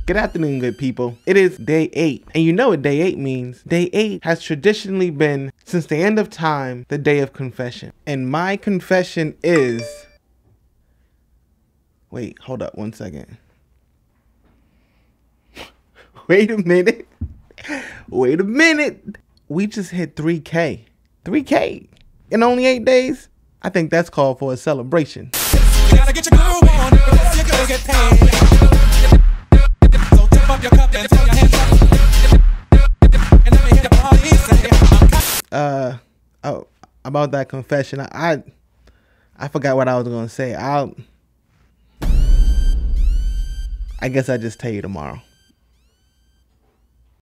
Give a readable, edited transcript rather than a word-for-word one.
Good afternoon, good people. It is day 8, and you know what day 8 means. Day 8 has traditionally been, since the end of time, the day of confession. And my confession is... Wait, hold up one second. Wait a minute. Wait a minute. We just hit 3K. 3K in only 8 days? I think that's called for a celebration. You gotta get your groove on, you're gonna get paid. So tip up your cup and throw your hands up. And let me hear the party say, oh, about that confession, I forgot what I was gonna say. I guess I'll just tell you tomorrow.